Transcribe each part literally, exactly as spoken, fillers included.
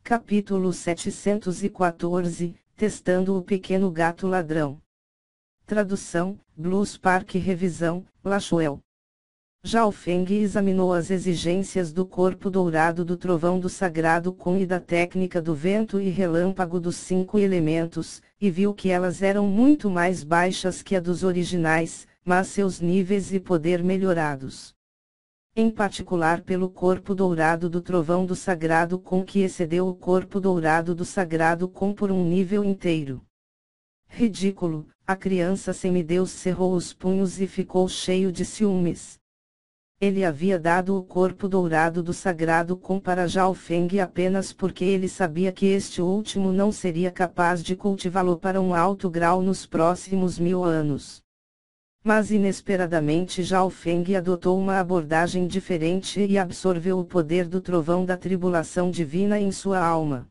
Capítulo setecentos e quatorze, Testando o Pequeno Gato Ladrão. Tradução, Blues Park Revisão, Lachuel. Zhao Feng examinou as exigências do corpo dourado do trovão do sagrado com e da técnica do vento e relâmpago dos cinco elementos, e viu que elas eram muito mais baixas que a dos originais, mas seus níveis e poder melhorados. Em particular pelo corpo dourado do trovão do sagrado com que excedeu o corpo dourado do sagrado com por um nível inteiro. Ridículo, a criança semideus cerrou os punhos e ficou cheio de ciúmes. Ele havia dado o corpo dourado do sagrado com para Zhao Feng apenas porque ele sabia que este último não seria capaz de cultivá-lo para um alto grau nos próximos mil anos. Mas inesperadamente Zhao Feng adotou uma abordagem diferente e absorveu o poder do trovão da tribulação divina em sua alma.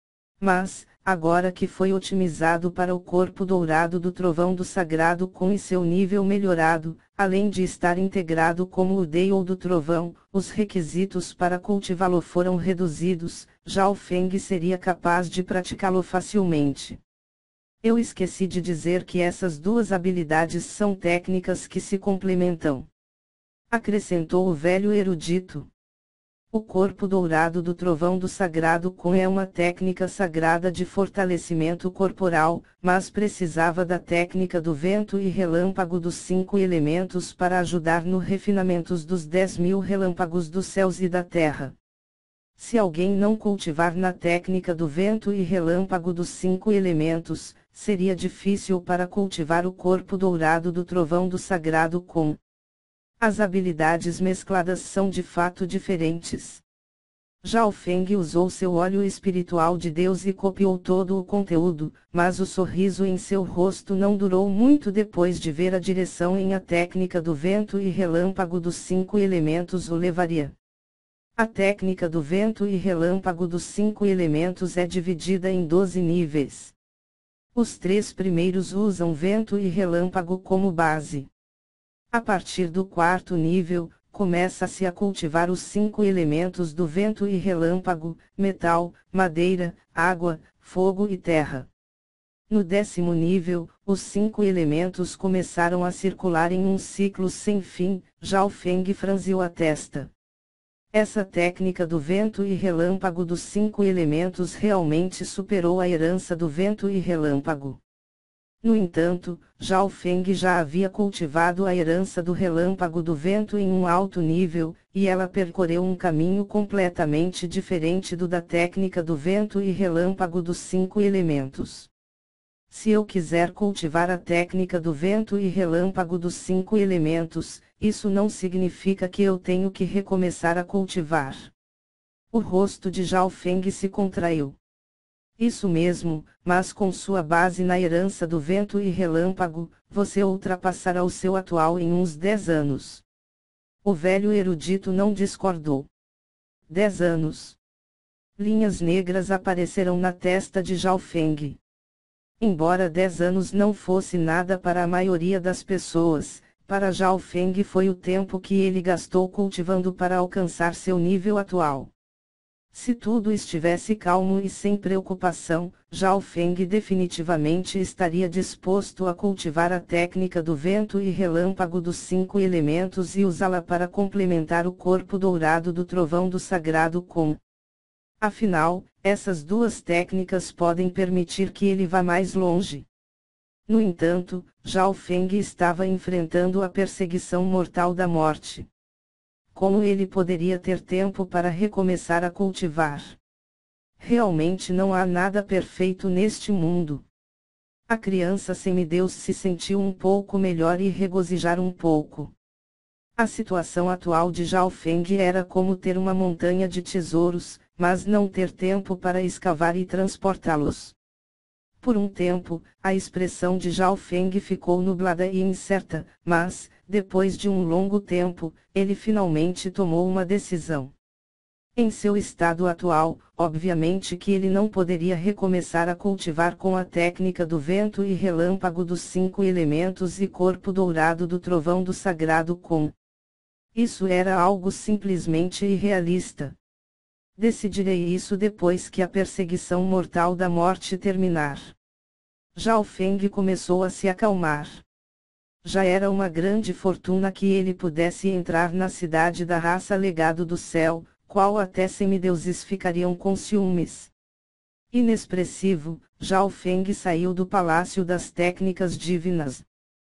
Mas, agora que foi otimizado para o corpo dourado do trovão do sagrado com e seu nível melhorado, além de estar integrado como o Deio do trovão, os requisitos para cultivá-lo foram reduzidos, Zhao Feng seria capaz de praticá-lo facilmente. Eu esqueci de dizer que essas duas habilidades são técnicas que se complementam. Acrescentou o velho erudito. O corpo dourado do trovão do sagrado com é uma técnica sagrada de fortalecimento corporal, mas precisava da técnica do vento e relâmpago dos cinco elementos para ajudar no refinamento dos dez mil relâmpagos dos céus e da terra. Se alguém não cultivar na técnica do vento e relâmpago dos cinco elementos, seria difícil para cultivar o corpo dourado do trovão do sagrado com. As habilidades mescladas são de fato diferentes. Zhao Feng usou seu óleo espiritual de Deus e copiou todo o conteúdo, mas o sorriso em seu rosto não durou muito depois de ver a direção em a técnica do vento e relâmpago dos cinco elementos o levaria. A técnica do vento e relâmpago dos cinco elementos é dividida em doze níveis. Os três primeiros usam vento e relâmpago como base. A partir do quarto nível, começa-se a cultivar os cinco elementos do vento e relâmpago, metal, madeira, água, fogo e terra. No décimo nível, os cinco elementos começaram a circular em um ciclo sem fim. Zhao Feng franziu a testa. Essa técnica do vento e relâmpago dos cinco elementos realmente superou a herança do vento e relâmpago. No entanto, Zhao Feng já havia cultivado a herança do relâmpago do vento em um alto nível, e ela percorreu um caminho completamente diferente do da técnica do vento e relâmpago dos cinco elementos. Se eu quiser cultivar a técnica do vento e relâmpago dos cinco elementos, isso não significa que eu tenho que recomeçar a cultivar. O rosto de Zhao Feng se contraiu. Isso mesmo, mas com sua base na herança do vento e relâmpago, você ultrapassará o seu atual em uns dez anos. O velho erudito não discordou. Dez anos. Linhas negras apareceram na testa de Zhao Feng. Embora dez anos não fosse nada para a maioria das pessoas, para Zhao Feng foi o tempo que ele gastou cultivando para alcançar seu nível atual. Se tudo estivesse calmo e sem preocupação, Zhao Feng definitivamente estaria disposto a cultivar a técnica do vento e relâmpago dos cinco elementos e usá-la para complementar o corpo dourado do trovão do sagrado com. Afinal, essas duas técnicas podem permitir que ele vá mais longe. No entanto, Zhao Feng estava enfrentando a perseguição mortal da morte. Como ele poderia ter tempo para recomeçar a cultivar? Realmente não há nada perfeito neste mundo. A criança semideus se sentiu um pouco melhor e regozijar um pouco. A situação atual de Zhao Feng era como ter uma montanha de tesouros, mas não ter tempo para escavar e transportá-los. Por um tempo, a expressão de Zhao Feng ficou nublada e incerta, mas, depois de um longo tempo, ele finalmente tomou uma decisão. Em seu estado atual, obviamente que ele não poderia recomeçar a cultivar com a técnica do vento e relâmpago dos cinco elementos e corpo dourado do trovão do sagrado com. Isso era algo simplesmente irrealista. Decidirei isso depois que a perseguição mortal da morte terminar. Zhao Feng começou a se acalmar. Já era uma grande fortuna que ele pudesse entrar na cidade da raça Legado do Céu, qual até semideuses ficariam com ciúmes. Inexpressivo, Zhao Feng saiu do Palácio das Técnicas Divinas.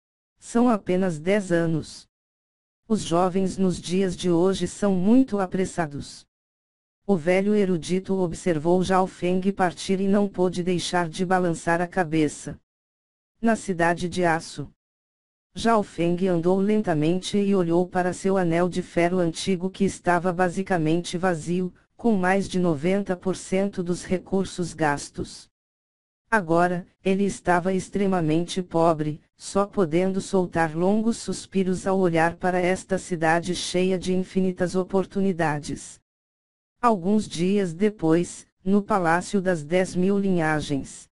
São apenas dez anos. Os jovens nos dias de hoje são muito apressados. O velho erudito observou Zhao Feng partir e não pôde deixar de balançar a cabeça. Na cidade de aço. Zhao Feng andou lentamente e olhou para seu anel de ferro antigo que estava basicamente vazio, com mais de noventa por cento dos recursos gastos. Agora, ele estava extremamente pobre, só podendo soltar longos suspiros ao olhar para esta cidade cheia de infinitas oportunidades. Alguns dias depois, no Palácio das Dez Mil Linhagens.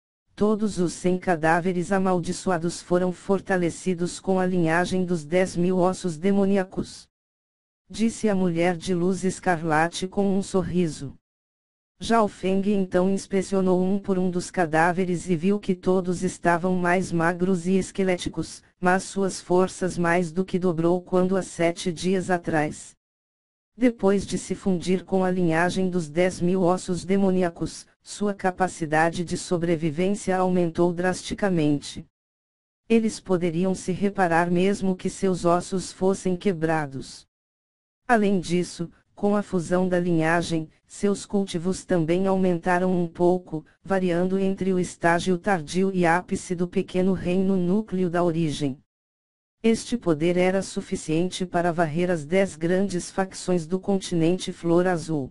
Todos os cem cadáveres amaldiçoados foram fortalecidos com a linhagem dos Dez Mil Ossos Demoníacos. Disse a mulher de luz escarlate com um sorriso. Zhao Feng então inspecionou um por um dos cadáveres e viu que todos estavam mais magros e esqueléticos, mas suas forças mais do que dobrou quando há sete dias atrás. Depois de se fundir com a linhagem dos dez mil ossos demoníacos, sua capacidade de sobrevivência aumentou drasticamente. Eles poderiam se reparar mesmo que seus ossos fossem quebrados. Além disso, com a fusão da linhagem, seus cultivos também aumentaram um pouco, variando entre o estágio tardio e ápice do pequeno reino núcleo da origem. Este poder era suficiente para varrer as dez grandes facções do continente Flor Azul.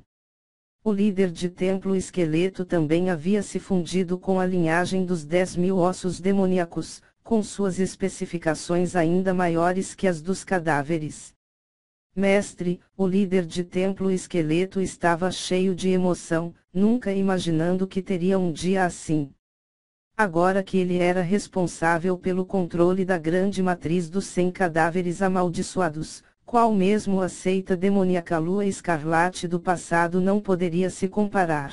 O líder de Templo Esqueleto também havia se fundido com a linhagem dos dez mil ossos demoníacos, com suas especificações ainda maiores que as dos cadáveres. Mestre, o líder de Templo Esqueleto estava cheio de emoção, nunca imaginando que teria um dia assim. Agora que ele era responsável pelo controle da grande matriz dos cem cadáveres amaldiçoados, qual mesmo a seita demoníaca Lua Escarlate do passado não poderia se comparar.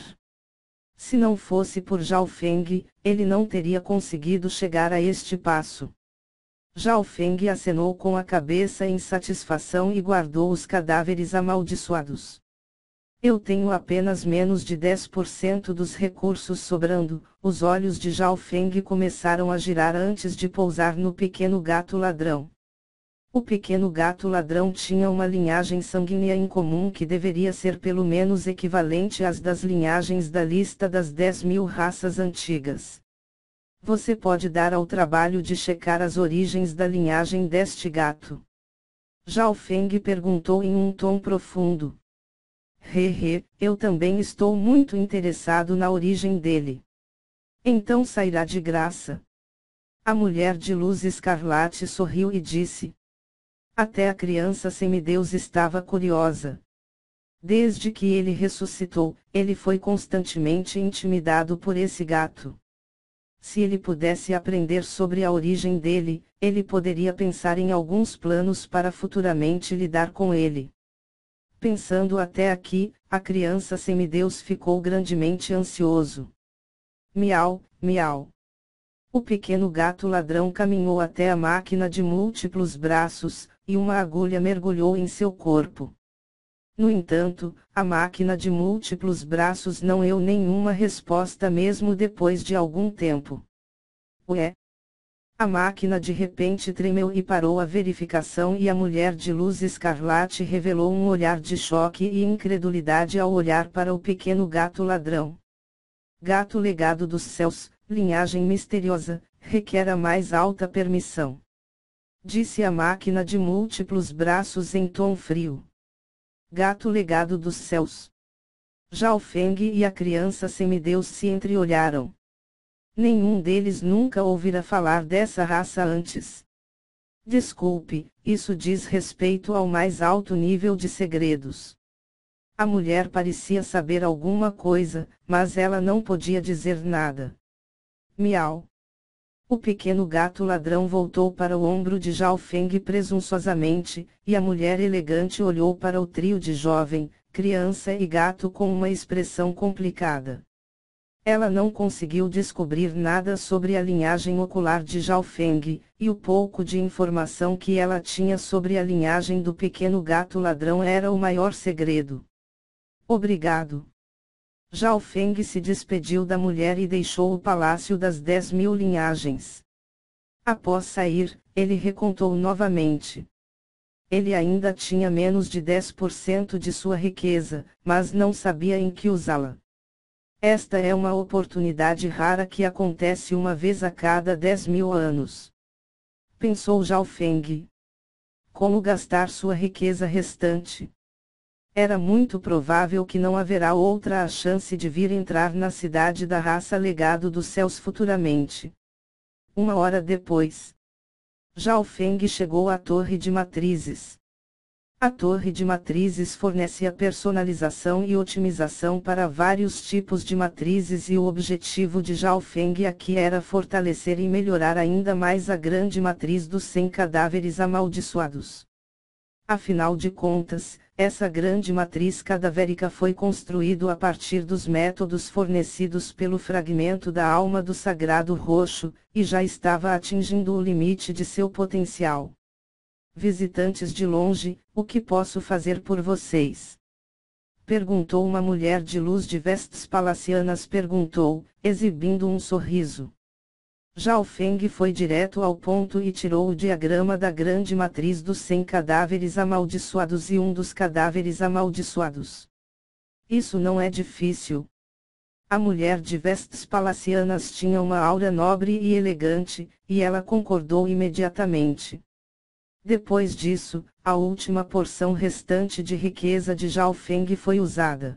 Se não fosse por Zhao Feng, ele não teria conseguido chegar a este passo. Zhao Feng acenou com a cabeça em satisfação e guardou os cadáveres amaldiçoados. Eu tenho apenas menos de dez por cento dos recursos sobrando. Os olhos de Zhao Feng começaram a girar antes de pousar no pequeno gato ladrão. O pequeno gato ladrão tinha uma linhagem sanguínea incomum que deveria ser pelo menos equivalente às das linhagens da lista das dez mil raças antigas. Você pode dar ao trabalho de checar as origens da linhagem deste gato? Zhao Feng perguntou em um tom profundo. Hehe, eu também estou muito interessado na origem dele. Então sairá de graça. A mulher de luz escarlate sorriu e disse. Até a criança semideus estava curiosa. Desde que ele ressuscitou, ele foi constantemente intimidado por esse gato. Se ele pudesse aprender sobre a origem dele, ele poderia pensar em alguns planos para futuramente lidar com ele. Pensando até aqui, a criança semideus ficou grandemente ansioso. Miau, miau. O pequeno gato ladrão caminhou até a máquina de múltiplos braços, e uma agulha mergulhou em seu corpo. No entanto, a máquina de múltiplos braços não deu nenhuma resposta mesmo depois de algum tempo. Ué? A máquina de repente tremeu e parou a verificação e a mulher de luz escarlate revelou um olhar de choque e incredulidade ao olhar para o pequeno gato ladrão. Gato legado dos céus, linhagem misteriosa, requer a mais alta permissão. Disse a máquina de múltiplos braços em tom frio. Gato legado dos céus. Zhao Feng e a criança semideus se entreolharam. Nenhum deles nunca ouvira falar dessa raça antes. Desculpe, isso diz respeito ao mais alto nível de segredos. A mulher parecia saber alguma coisa, mas ela não podia dizer nada. Miau. O pequeno gato ladrão voltou para o ombro de Zhao Feng presunçosamente, e a mulher elegante olhou para o trio de jovem, criança e gato com uma expressão complicada. Ela não conseguiu descobrir nada sobre a linhagem ocular de Zhao Feng, e o pouco de informação que ela tinha sobre a linhagem do pequeno gato ladrão era o maior segredo. Obrigado. Zhao Feng se despediu da mulher e deixou o Palácio das Dez Mil Linhagens. Após sair, ele recontou novamente. Ele ainda tinha menos de dez por cento de sua riqueza, mas não sabia em que usá-la. Esta é uma oportunidade rara que acontece uma vez a cada dez mil anos. Pensou Zhao Feng. Como gastar sua riqueza restante? Era muito provável que não haverá outra a chance de vir entrar na cidade da raça Legado dos Céus futuramente. Uma hora depois, Zhao Feng chegou à Torre de Matrizes. A Torre de Matrizes fornece a personalização e otimização para vários tipos de matrizes e o objetivo de Zhao Feng aqui era fortalecer e melhorar ainda mais a grande matriz dos cem cadáveres amaldiçoados. Afinal de contas, essa grande matriz cadavérica foi construída a partir dos métodos fornecidos pelo fragmento da alma do Sagrado Roxo, e já estava atingindo o limite de seu potencial. Visitantes de longe, o que posso fazer por vocês? Perguntou uma mulher de luz de vestes palacianas perguntou, exibindo um sorriso. Zhao Feng foi direto ao ponto e tirou o diagrama da grande matriz dos cem cadáveres amaldiçoados e um dos cadáveres amaldiçoados. Isso não é difícil. A mulher de vestes palacianas tinha uma aura nobre e elegante, e ela concordou imediatamente. Depois disso, a última porção restante de riqueza de Zhao Feng foi usada.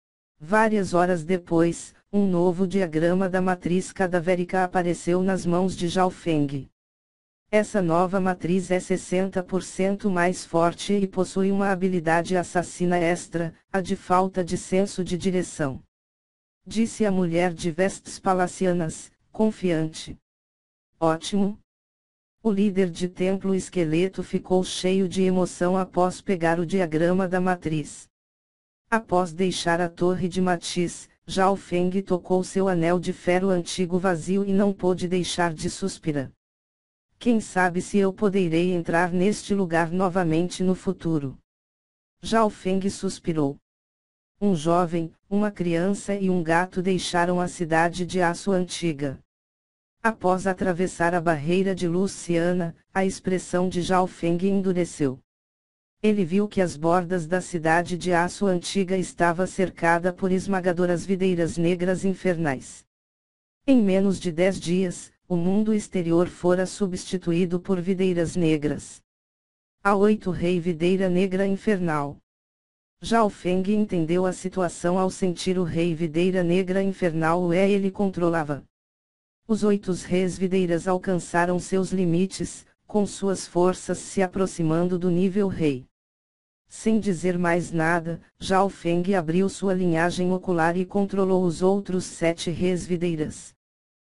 Várias horas depois, um novo diagrama da matriz cadavérica apareceu nas mãos de Zhao Feng. Essa nova matriz é sessenta por cento mais forte e possui uma habilidade assassina extra, a de falta de senso de direção. Disse a mulher de vestes palacianas, confiante. Ótimo. O líder de templo esqueleto ficou cheio de emoção após pegar o diagrama da matriz. Após deixar a torre de Matiz, Zhao Feng tocou seu anel de ferro antigo vazio e não pôde deixar de suspirar. Quem sabe se eu poderei entrar neste lugar novamente no futuro? Zhao Feng suspirou. Um jovem, uma criança e um gato deixaram a cidade de aço antiga. Após atravessar a barreira de luz ciana, a expressão de Zhao Feng endureceu. Ele viu que as bordas da cidade de aço antiga estava cercada por esmagadoras videiras negras infernais. Em menos de dez dias, o mundo exterior fora substituído por videiras negras. A oito Rei Videira Negra Infernal. Zhao Feng entendeu a situação ao sentir o Rei Videira Negra Infernal o é ele controlava. Os oito reis videiras alcançaram seus limites, com suas forças se aproximando do nível rei. Sem dizer mais nada, Zhao Feng abriu sua linhagem ocular e controlou os outros sete reis videiras.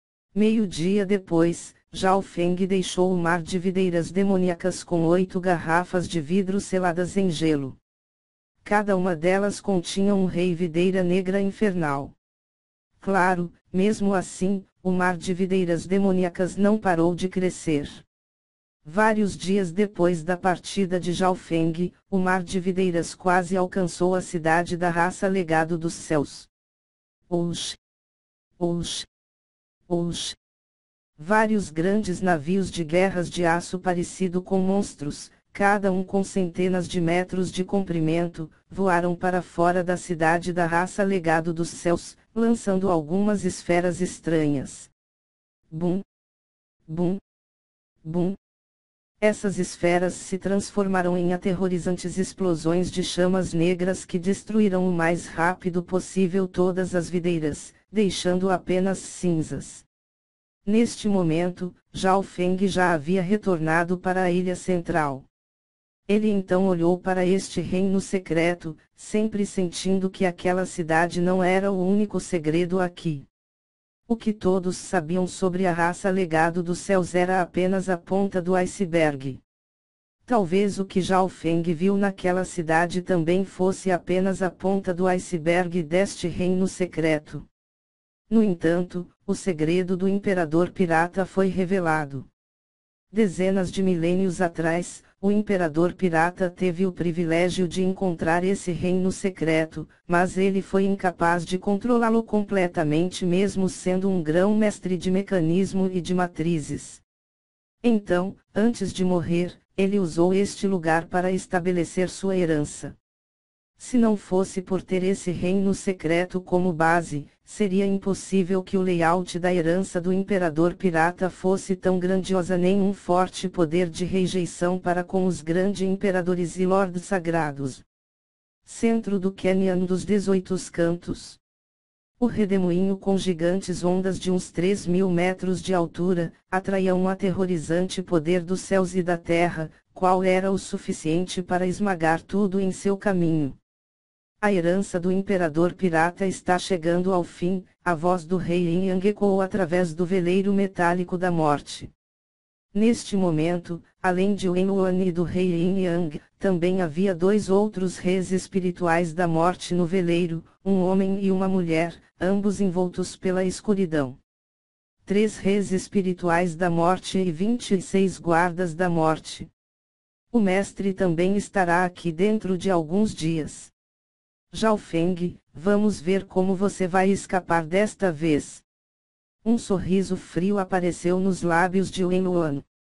Meio-dia depois, Zhao Feng deixou o mar de videiras demoníacas com oito garrafas de vidro seladas em gelo. Cada uma delas continha um rei videira negra infernal. Claro, mesmo assim, o mar de videiras demoníacas não parou de crescer. Vários dias depois da partida de Zhao Feng, o mar de videiras quase alcançou a cidade da raça Legado dos Céus. Oxi! Oxi! Oxi! Vários grandes navios de guerras de aço parecido com monstros, cada um com centenas de metros de comprimento, voaram para fora da cidade da raça Legado dos Céus, lançando algumas esferas estranhas. Bum! Bum! Bum! Essas esferas se transformaram em aterrorizantes explosões de chamas negras que destruíram o mais rápido possível todas as videiras, deixando apenas cinzas. Neste momento, Zhao Feng já havia retornado para a ilha central. Ele então olhou para este reino secreto, sempre sentindo que aquela cidade não era o único segredo aqui. O que todos sabiam sobre a raça Legado dos Céus era apenas a ponta do iceberg. Talvez o que Zhao Feng viu naquela cidade também fosse apenas a ponta do iceberg deste reino secreto. No entanto, o segredo do Imperador Pirata foi revelado. Dezenas de milênios atrás, o Imperador Pirata teve o privilégio de encontrar esse reino secreto, mas ele foi incapaz de controlá-lo completamente mesmo sendo um grão-mestre de mecanismo e de matrizes. Então, antes de morrer, ele usou este lugar para estabelecer sua herança. Se não fosse por ter esse reino secreto como base, seria impossível que o layout da herança do Imperador Pirata fosse tão grandiosa nem um forte poder de rejeição para com os grandes imperadores e lords sagrados. Centro do Canyon dos dezoito Cantos. O redemoinho com gigantes ondas de uns três mil metros de altura, atraía um aterrorizante poder dos céus e da terra, qual era o suficiente para esmagar tudo em seu caminho. A herança do Imperador Pirata está chegando ao fim, a voz do rei Yin Yang ecoou através do veleiro metálico da morte. Neste momento, além de Wen Wuan e do rei Yin Yang, também havia dois outros reis espirituais da morte no veleiro, um homem e uma mulher, ambos envoltos pela escuridão. Três reis espirituais da morte e vinte e seis guardas da morte. O mestre também estará aqui dentro de alguns dias. Zhao Feng, vamos ver como você vai escapar desta vez. Um sorriso frio apareceu nos lábios de Wen Wuan.